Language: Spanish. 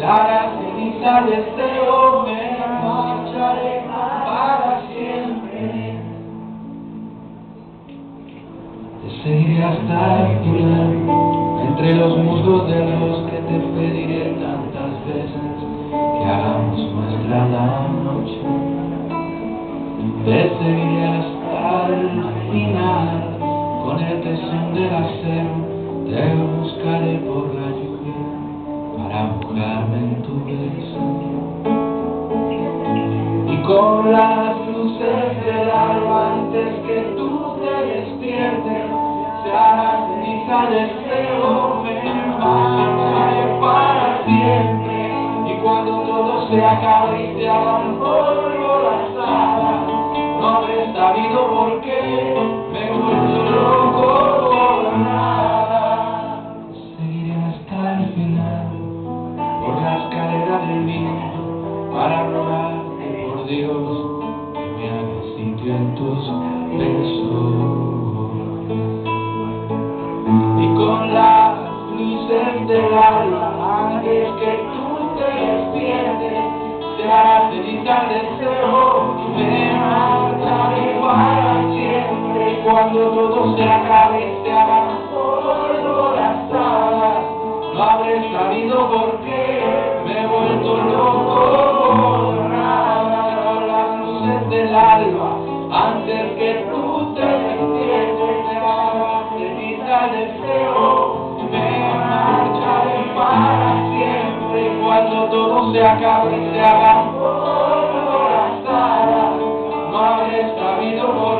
a la ceniza del deseo me marcharé para siempre. Te seguiré hasta el final, entre los muslos de los que te pediré tantas veces que hagamos nuestra la noche. Te seguiré hasta el final, con el tesón del acero te buscaré por la lluvia para mojarme en tu beso. Y con las luces del alba antes que tú te despiertes, se hará ceniza del deseo, me marcharé para siempre. Y cuando todo se acabe y se hagan polvo las alas, no habré sabido por qué me he vuelto loco por nada. Seguiré hasta el final, por la escalera del viento, para rogarte por Dios que me haga sitio en tus besos. Y con las luces del alba, antes que tú te despiertes, se hará ceniza el deseo, me marcharé para siempre. Cuando todo se acabe y se hagan polvo las alas, no habré sabido por qué me he vuelto loco por nada. Con las luces del alba, antes que tú te despiertes, se hará ceniza el deseo, me marcharé para siempre. Cuando todo se acabe y se hagan polvo las alas, no habré sabido por